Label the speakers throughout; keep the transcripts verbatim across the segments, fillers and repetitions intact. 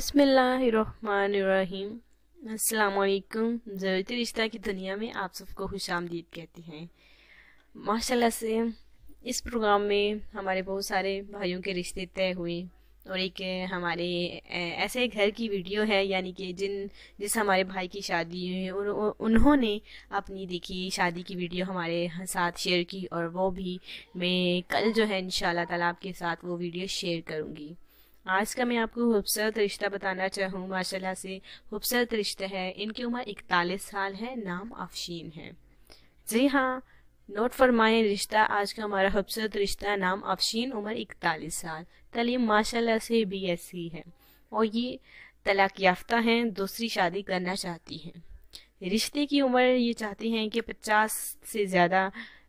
Speaker 1: बिस्मिल्लाहिर्रहमानिर्रहीम। अस्सलाम वालेकुम। ज़रूरत रिश्ता की दुनिया में आप सबको खुशामदीद कहते हैं। माशाल्लाह से इस प्रोग्राम में हमारे बहुत सारे भाइयों के रिश्ते तय हुए और एक हमारे ऐसे घर की वीडियो है, यानी कि जिन जिस हमारे भाई की शादी हुई उन, उन्होंने अपनी देखी शादी की वीडियो हमारे साथ शेयर की और वो भी मैं कल जो है इंशाल्लाह ताला आपके साथ वो वीडियो शेयर करूँगी। आज का मैं आपको खूबसूरत रिश्ता बताना चाहूँ। माशाल्लाह से खूबसूरत रिश्ता है। इनकी उम्र इकतालीस साल है, नाम अफशीन है। जी हाँ, नोट फरमाएं, रिश्ता आज का हमारा खूबसूरत रिश्ता, नाम अफशीन, उम्र इकतालीस साल, तालीम माशाल्लाह से बी एस सी है और ये तलाक याफ्ता हैं, दूसरी शादी करना चाहती हैं। रिश्ते की उम्र ये चाहती हैं कि पचास से ज़्यादा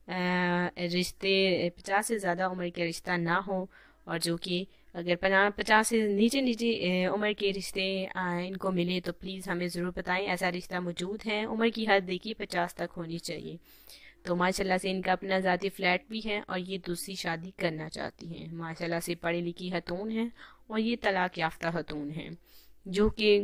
Speaker 1: रिश्ते पचास से ज़्यादा उम्र के रिश्ता ना हो, और जो कि अगर पचास से नीचे नीचे उम्र के रिश्ते इनको मिले तो प्लीज़ हमें ज़रूर बताएं। ऐसा रिश्ता मौजूद है। उम्र की हद देखिए पचास तक होनी चाहिए। तो माशाल्लाह से इनका अपना ज़ाती फ्लैट भी है और ये दूसरी शादी करना चाहती हैं। माशाल्लाह से पढ़ी लिखी खतून है और ये तलाक याफ्ता खतून है, जो कि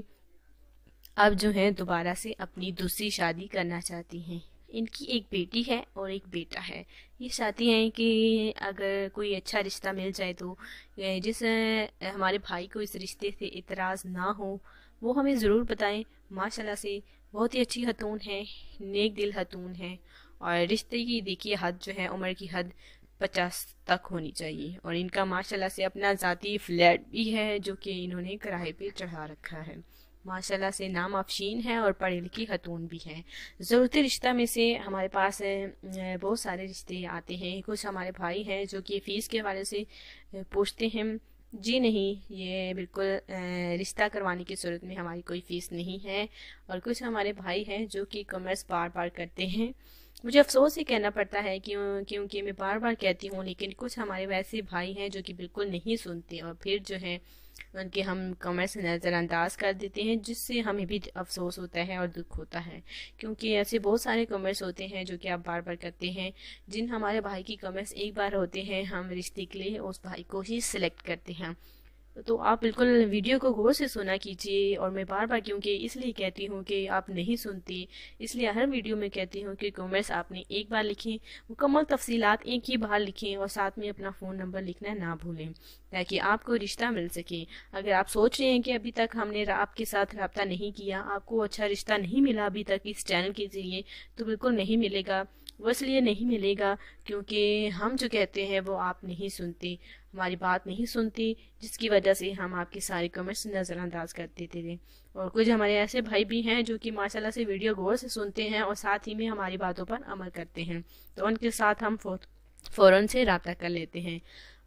Speaker 1: अब जो है दोबारा से अपनी दूसरी शादी करना चाहती हैं। इनकी एक बेटी है और एक बेटा है। ये चाहती हैं कि अगर कोई अच्छा रिश्ता मिल जाए तो जिस हमारे भाई को इस रिश्ते से इतराज़ ना हो वो हमें ज़रूर बताएं। माशाल्लाह से बहुत ही अच्छी खतून है, नेक दिल खतून है और रिश्ते की देखिए हद जो है उम्र की हद पचास तक होनी चाहिए। और इनका माशाल्लाह से अपना ज़ाती फ्लैट भी है जो कि इन्होंने किराए पे चढ़ा रखा है। माशाल्लाह से नाम अफशीन है और पढ़ी लिखी खतून भी है। ज़रूरती रिश्ता में से हमारे पास बहुत सारे रिश्ते आते हैं। कुछ हमारे भाई हैं जो कि फ़ीस के हवाले से पूछते हैं। जी नहीं, ये बिल्कुल रिश्ता करवाने की सूरत में हमारी कोई फ़ीस नहीं है। और कुछ हमारे भाई हैं जो कि कॉमर्स बार बार करते हैं। मुझे अफसोस ही कहना पड़ता है क्यों क्योंकि मैं बार बार कहती हूँ, लेकिन कुछ हमारे वैसे भाई हैं जो कि बिल्कुल नहीं सुनते और फिर जो है उनके हम कमेंट्स नज़रअंदाज कर देते हैं, जिससे हमें भी अफसोस होता है और दुख होता है। क्योंकि ऐसे बहुत सारे कमेंट्स होते हैं जो कि आप बार बार करते हैं। जिन हमारे भाई की कमेंट्स एक बार होते हैं, हम रिश्ते के लिए उस भाई को ही सिलेक्ट करते हैं। तो आप बिल्कुल वीडियो को गौर से सुना कीजिए। और मैं बार बार क्योंकि इसलिए कहती हूँ कि आप नहीं सुनते, इसलिए हर वीडियो में कहती हूँ कि कमेंट्स आपने एक बार लिखें, मुकम्मल तफसीलात एक ही बार लिखें और साथ में अपना फ़ोन नंबर लिखना ना भूलें, ताकि आपको रिश्ता मिल सके। अगर आप सोच रहे हैं कि अभी तक हमने आपके साथ रब्ता नहीं किया, आपको अच्छा रिश्ता नहीं मिला अभी तक इस चैनल के ज़रिए, तो बिल्कुल नहीं मिलेगा। वो इसलिए नहीं मिलेगा क्योंकि हम जो कहते हैं वो आप नहीं सुनते, हमारी बात नहीं सुनती, जिसकी वजह से हम आपके सारे कमेंट्स नज़रअंदाज कर देते थे। और कुछ हमारे ऐसे भाई भी हैं जो कि माशाल्लाह से वीडियो गौर से सुनते हैं और साथ ही में हमारी बातों पर अमल करते हैं, तो उनके साथ हम फ़ौरन से रब्ता कर लेते हैं।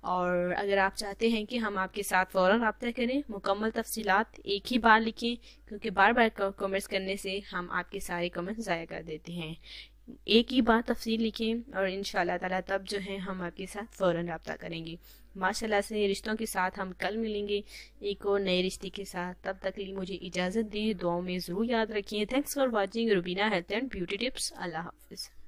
Speaker 1: और अगर आप चाहते हैं कि हम आपके साथ फ़ौरन रब्ता करें, मुकम्मल तफसीलात एक ही बार लिखें, क्योंकि बार बार कमेंट्स करने से हम आपके सारे कमेंट्स ज़ाया कर देते हैं। एक ही बार तफसील लिखें और इंशाल्लाह ताला तब जो है हम आपके साथ फ़ौरन रब्ता करेंगे। माशाल्लाह से रिश्तों के साथ हम कल मिलेंगे एक और नए रिश्ते के साथ। तब तक के लिए मुझे इजाज़त दें। दुआओं में ज़रूर याद रखिए। Thanks for watching Rubina health and beauty tips. अल्लाह हाफिज़।